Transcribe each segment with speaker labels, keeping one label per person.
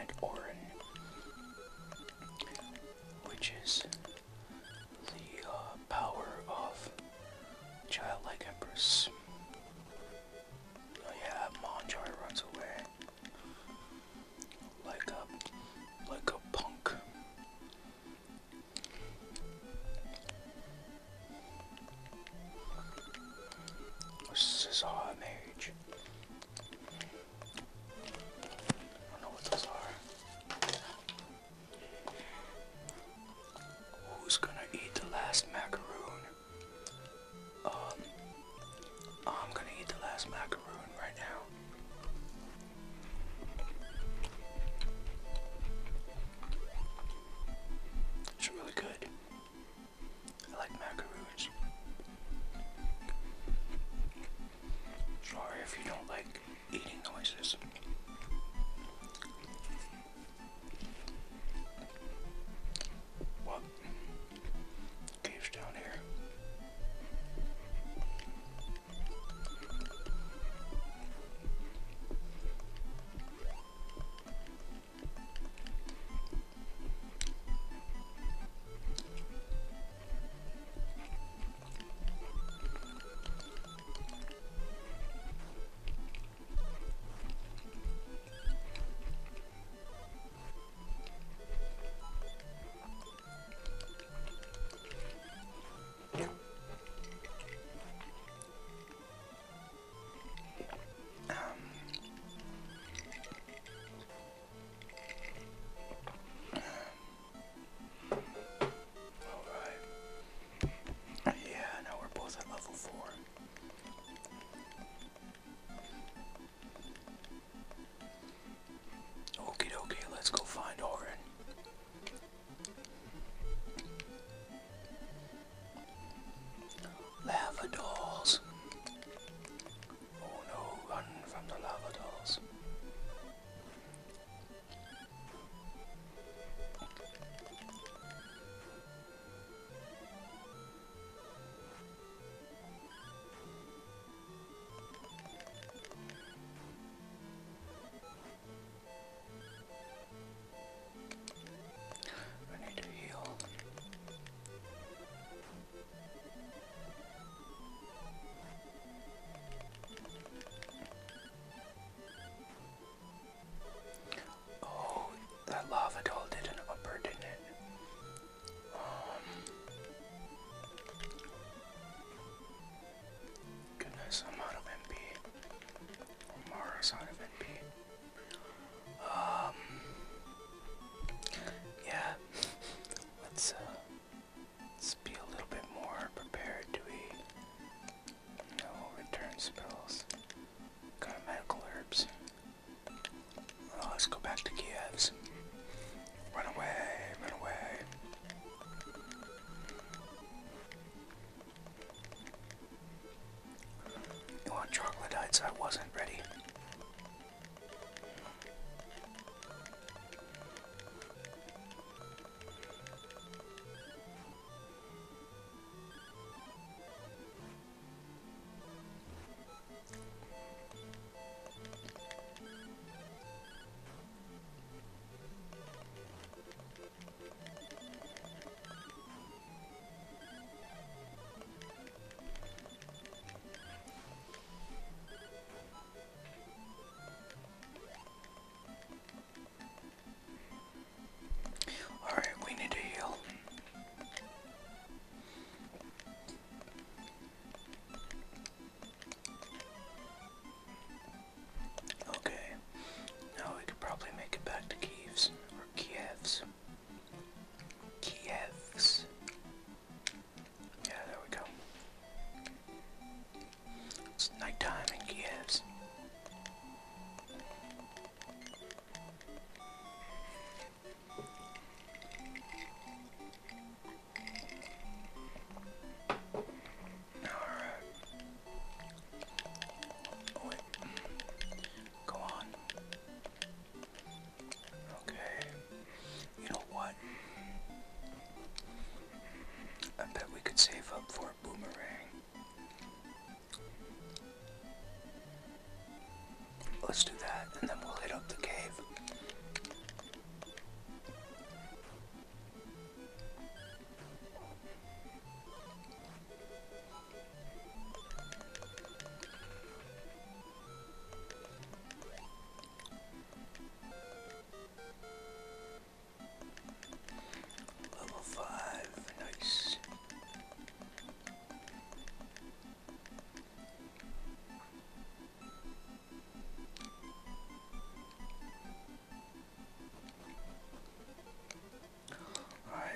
Speaker 1: find Orin, which is the power of childlike empress. Oh yeah, Monjar runs away like a punk. This is all a mage. I don't know what those are. Who's gonna eat the last macaroon? I'm gonna eat the last macaroon right now. It's really good. I like macaroons. Sorry if you don't like eating noises. What? Cave's down here. Let's go find Orin. Lava dolls. Oh no, run from the lava dolls. I need to heal. Oh, that lava doll did an upper, didn't it? Goodness, I'm out of MP. Or Mara's out of MP. Yeah. Let's be a little bit more prepared. Do we? No return spells. Got medical herbs. Oh, let's go back to Kiev's. Run away, run away. You want troglodytes? I wasn't ready. Alright, we need to heal. Okay, now we could probably make it back to Kiev's, or Kiev's. Kiev's. Yeah, there we go. It's nighttime in Kiev's. Save up for a boomerang. Let's do that, and then we'll hit up the cave.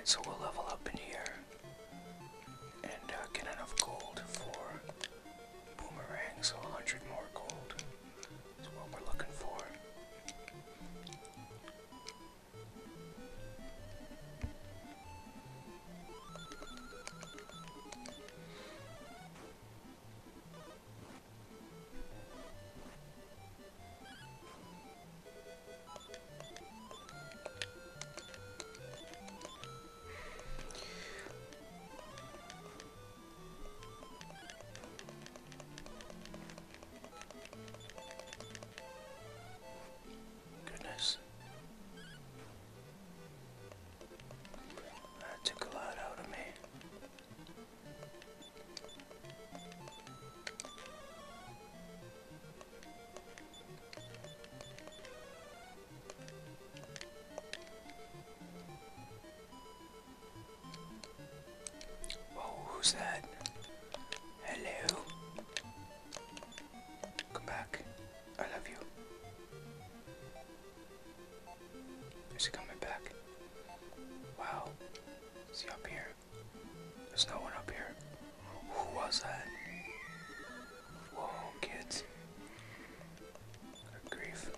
Speaker 1: so we'll level up in here and get enough gold for boomerang, so 100 more gold is what we're looking for. Goodness. That took a lot out of me. Whoa, who's that? Hello? Come back. I love you. Is he coming back? Wow. Is he up here? There's no one up here. Who was that? Whoa, kids. Good grief.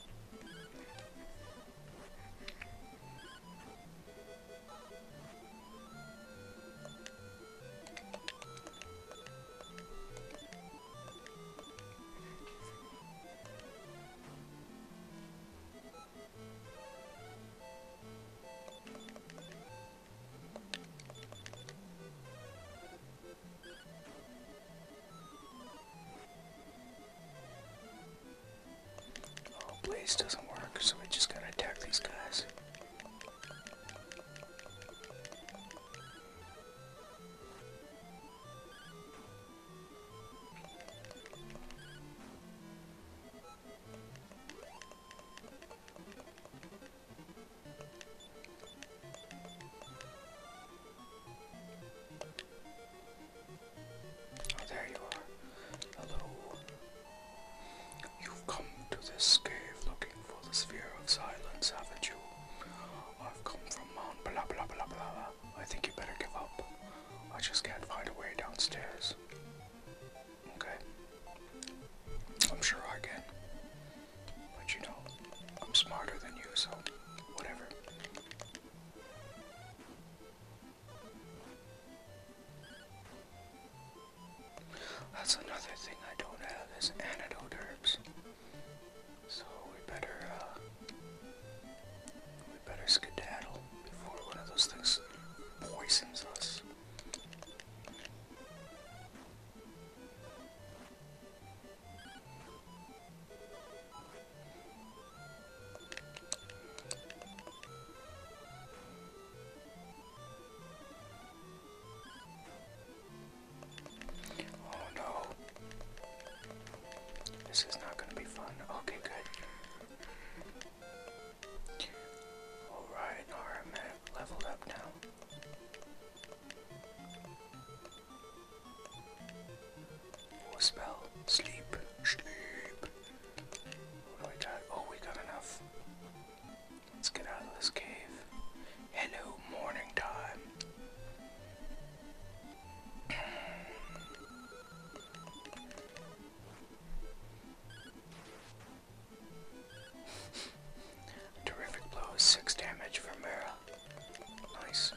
Speaker 1: Blaze doesn't work, so we just gotta attack these guys. Oh, there you are. Hello. You've come to this cave looking for the sphere of silence, haven't you? I've come from Mount blah blah blah blah. I think you better give up. I just can't find a way downstairs. Okay. I'm sure I can. But you know, I'm smarter than you, so whatever. That's another thing I don't have is antidote herbs. So we better skedaddle before one of those things poisons us. Oh no. This is not gonna be fun. Okay, good. Alright, I'm leveled up now. Oh, spell. Sleep. Sleep. What do we got? Oh, we got enough. Let's get out of this cave. Hello, morning time. Terrific blow, 6 damage from Mara. Nice.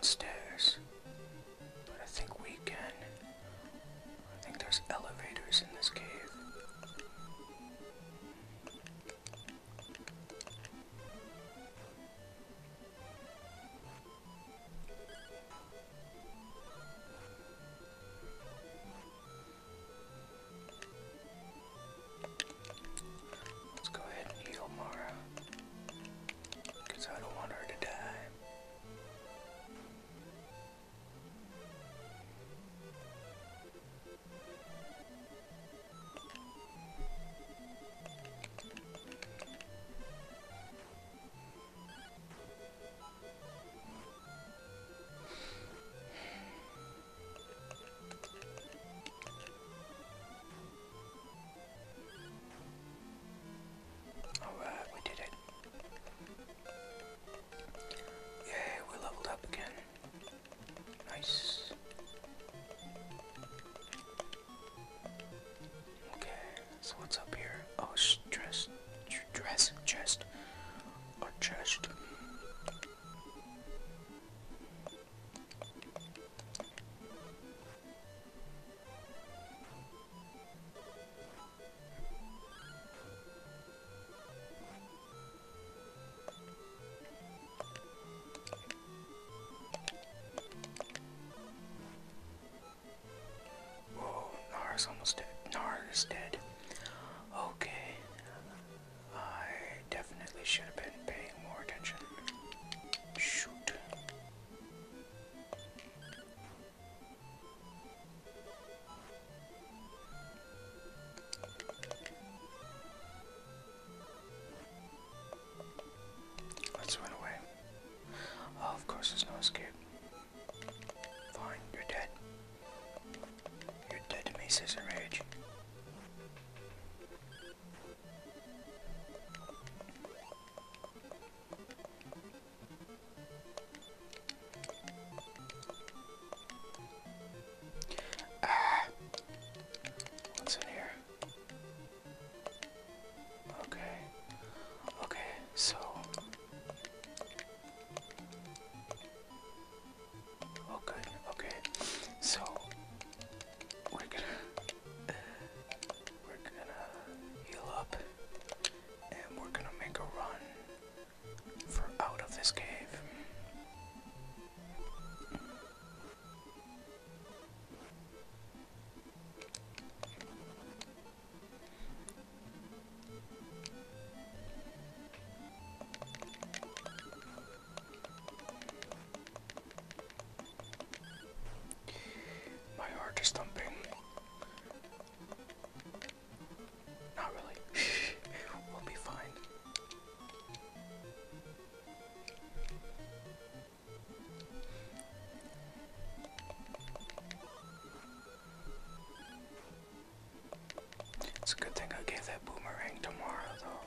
Speaker 1: downstairs, but I think we can. I think there's elevators in this cave. Let's go ahead and heal Mara, because I don't want her to die. Alright, we did it. Yay, we leveled up again. Nice. Okay, so what's up here? Oh, chest. Or chest. Whoa, Nara's almost dead. Nara's dead. Okay. I definitely should have been paying more attention. Shoot. Let's run away. Oh, of course there's no escape. Fine, you're dead. You're dead to me, Scissor Rage. Ah! What's in here? Okay. Okay, so... Oh, good. Okay. So... We're gonna heal up. And we're gonna make a run for out of this cave. My heart is thumping. Not really. We'll be fine. It's a good thing I gave that boomerang tomorrow, though.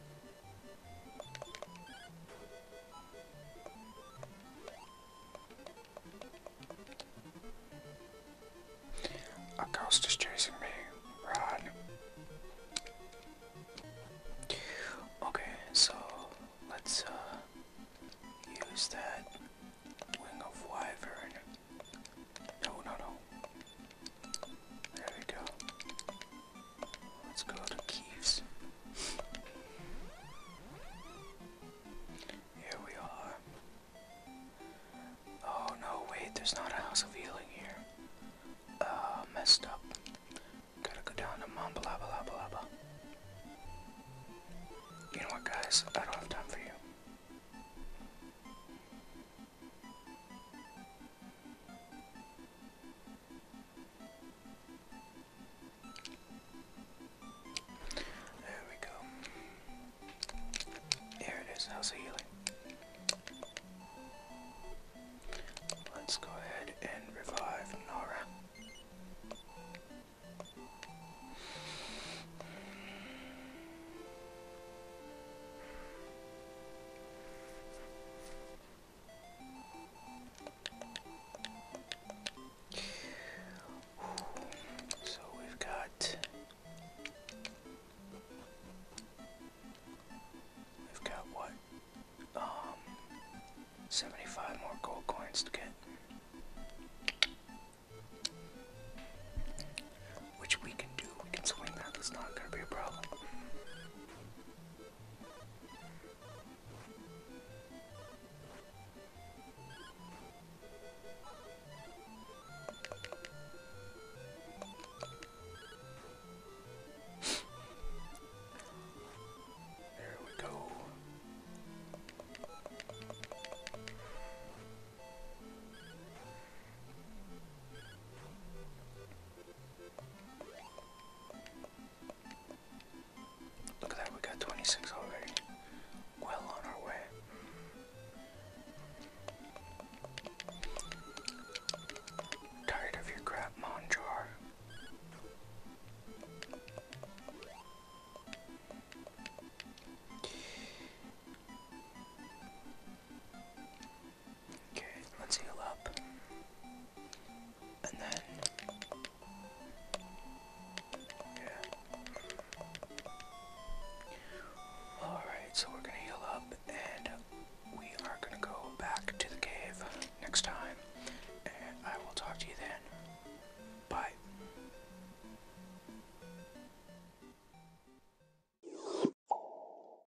Speaker 1: A ghost is chasing me. Run. Okay, so let's use that wing of wyvern. No. There we go. Let's go to Keeves. Here we are. Oh no, wait, there's not a house of healing here. Messed up. Gotta go down to Mambalabalabalaba. You know what, guys? I don't